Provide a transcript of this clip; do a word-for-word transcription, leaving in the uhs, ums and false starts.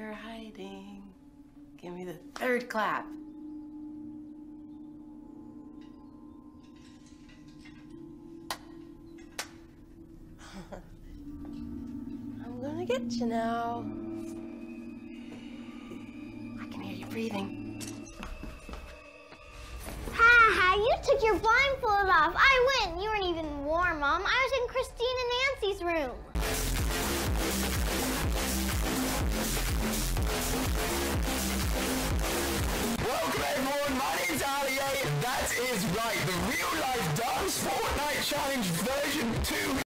you're hiding. Give me the third clap. I'm gonna get you now. I can hear you breathing. Ha ha, you took your blindfold off. I went. You weren't even warm, Mom. I was in Christine and Nancy's room. Welcome everyone, my name's Ali A, and that is right, the real life Dance Fortnite Challenge version two